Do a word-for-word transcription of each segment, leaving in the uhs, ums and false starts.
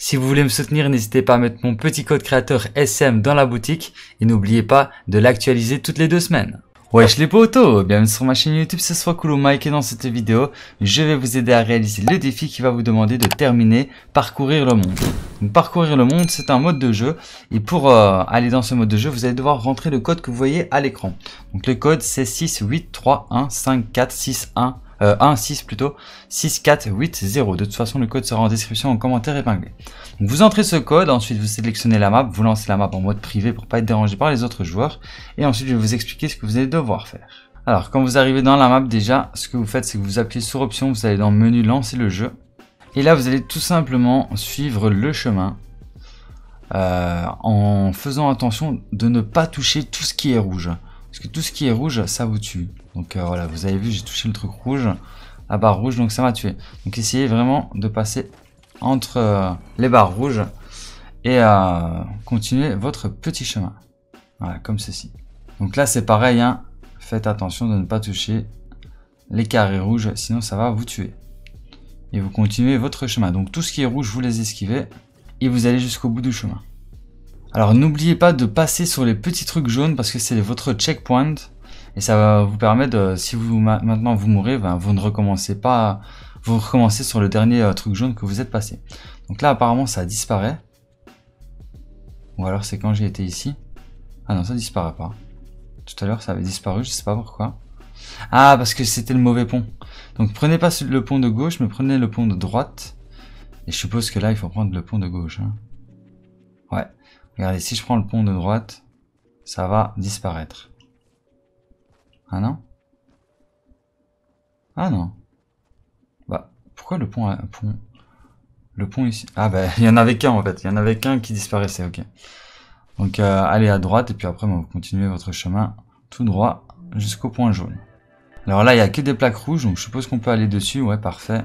Si vous voulez me soutenir, n'hésitez pas à mettre mon petit code créateur S M dans la boutique et n'oubliez pas de l'actualiser toutes les deux semaines. Wesh les potos, bienvenue sur ma chaîne YouTube, c'est Swakulu Mike et dans cette vidéo, je vais vous aider à réaliser le défi qui va vous demander de terminer Parcourir le monde. Donc, Parcourir le monde, c'est un mode de jeu et pour euh, aller dans ce mode de jeu, vous allez devoir rentrer le code que vous voyez à l'écran. Donc le code c'est six huit trois un cinq quatre six un. Euh, un six plutôt, six quatre huit zéro. De toute façon, le code sera en description en commentaire épinglé. Donc, vous entrez ce code, ensuite vous sélectionnez la map, vous lancez la map en mode privé pour pas être dérangé par les autres joueurs. Et ensuite, je vais vous expliquer ce que vous allez devoir faire. Alors, quand vous arrivez dans la map, déjà, ce que vous faites, c'est que vous appuyez sur option, vous allez dans le menu lancer le jeu. Et là, vous allez tout simplement suivre le chemin euh, en faisant attention de ne pas toucher tout ce qui est rouge. Parce que tout ce qui est rouge, ça vous tue. Donc euh, voilà, vous avez vu, j'ai touché le truc rouge, la barre rouge, donc ça m'a tué. Donc essayez vraiment de passer entre euh, les barres rouges et euh, continuer votre petit chemin. Voilà, comme ceci. Donc là, c'est pareil, hein. Faites attention de ne pas toucher les carrés rouges, sinon ça va vous tuer. Et vous continuez votre chemin. Donc tout ce qui est rouge, vous les esquivez et vous allez jusqu'au bout du chemin. Alors n'oubliez pas de passer sur les petits trucs jaunes parce que c'est votre checkpoint et ça va vous permettre, de, si vous maintenant vous mourrez, ben, vous ne recommencez pas, vous recommencez sur le dernier euh, truc jaune que vous êtes passé. Donc là apparemment ça disparaît. Ou alors c'est quand j'ai été ici. Ah non, ça disparaît pas. Tout à l'heure ça avait disparu, je sais pas pourquoi. Ah, parce que c'était le mauvais pont. Donc prenez pas le pont de gauche mais prenez le pont de droite. Et je suppose que là il faut prendre le pont de gauche. Hein. Ouais. Regardez, si je prends le pont de droite, ça va disparaître. Ah non? Ah non. Bah, pourquoi le pont, pont le pont ici? Ah bah, il y en avait qu'un en fait. Il y en avait qu'un qui disparaissait, ok. Donc, euh, allez à droite et puis après, vous continuez votre chemin tout droit jusqu'au point jaune. Alors là, il n'y a que des plaques rouges, donc je suppose qu'on peut aller dessus. Ouais, parfait.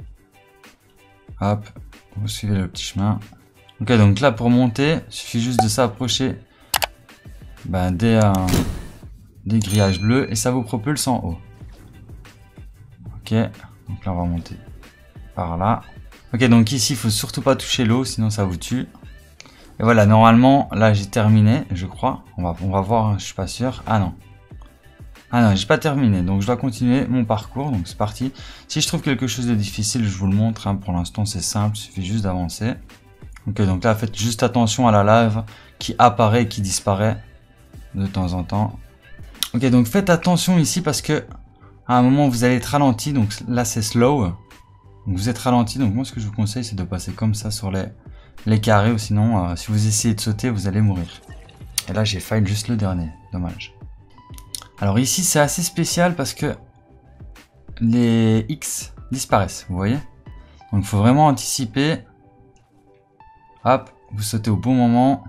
Hop, vous suivez le petit chemin. Ok, donc là pour monter, il suffit juste de s'approcher ben, des, euh, des grillages bleus et ça vous propulse en haut. Ok, donc là on va monter par là. Ok, donc ici il faut surtout pas toucher l'eau, sinon ça vous tue. Et voilà, normalement là j'ai terminé, je crois. On va, on va voir, hein, je suis pas sûr. Ah non. Ah non, j'ai pas terminé, donc je dois continuer mon parcours, donc c'est parti. Si je trouve quelque chose de difficile, je vous le montre. Hein. Pour l'instant c'est simple, il suffit juste d'avancer. Ok, donc là faites juste attention à la lave qui apparaît et qui disparaît de temps en temps. Ok, donc faites attention ici parce que à un moment vous allez être ralenti, donc là c'est slow. Donc vous êtes ralenti, donc moi ce que je vous conseille c'est de passer comme ça sur les, les carrés ou sinon euh, si vous essayez de sauter vous allez mourir. Et là j'ai fail juste le dernier, dommage. Alors ici c'est assez spécial parce que les X disparaissent, vous voyez. Donc il faut vraiment anticiper. Hop, vous sautez au bon moment.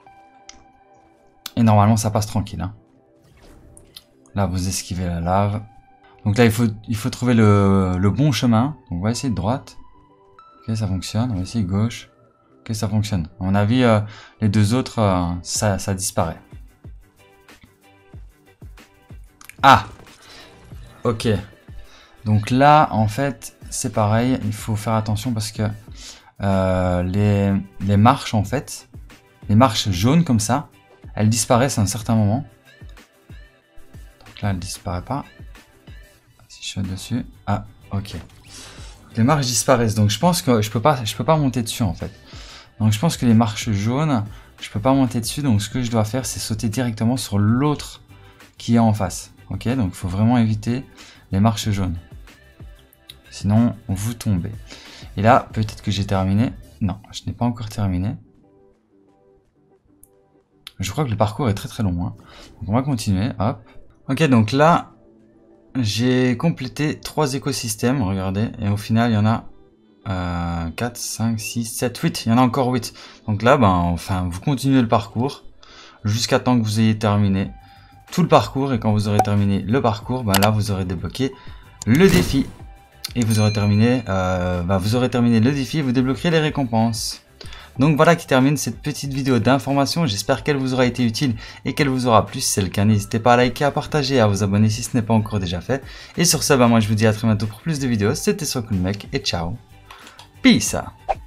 Et normalement, ça passe tranquille. Hein. Là, vous esquivez la lave. Donc là, il faut, il faut trouver le, le bon chemin. Donc on va essayer de droite. Ok, ça fonctionne. On va essayer de gauche. Ok, ça fonctionne. À mon avis, euh, les deux autres, euh, ça, ça disparaît. Ah! Ok. Donc là, en fait, c'est pareil. Il faut faire attention parce que Euh, les, les marches en fait, les marches jaunes comme ça, elles disparaissent à un certain moment. Donc là, elle disparaît pas. Si je saute dessus, ah, ok. Les marches disparaissent, donc je pense que je peux pas, je peux pas monter dessus en fait. Donc je pense que les marches jaunes, je peux pas monter dessus. Donc ce que je dois faire, c'est sauter directement sur l'autre qui est en face. Ok, donc il faut vraiment éviter les marches jaunes. Sinon, vous tombez. Et là, peut-être que j'ai terminé. Non, je n'ai pas encore terminé. Je crois que le parcours est très très long. Hein. Donc on va continuer. Hop. Ok, donc là, j'ai complété trois écosystèmes. Regardez. Et au final, il y en a euh, quatre, cinq, six, sept, huit. Il y en a encore huit. Donc là, ben, enfin, vous continuez le parcours jusqu'à temps que vous ayez terminé tout le parcours. Et quand vous aurez terminé le parcours, ben là, vous aurez débloqué le défi. Et vous aurez terminé, euh, bah vous aurez terminé le défi et vous débloquerez les récompenses. Donc voilà qui termine cette petite vidéo d'information. J'espère qu'elle vous aura été utile et qu'elle vous aura plu. Si c'est le cas, n'hésitez pas à liker, à partager, à vous abonner si ce n'est pas encore déjà fait. Et sur ce, bah moi je vous dis à très bientôt pour plus de vidéos. C'était Swakulu Mike et ciao. Peace.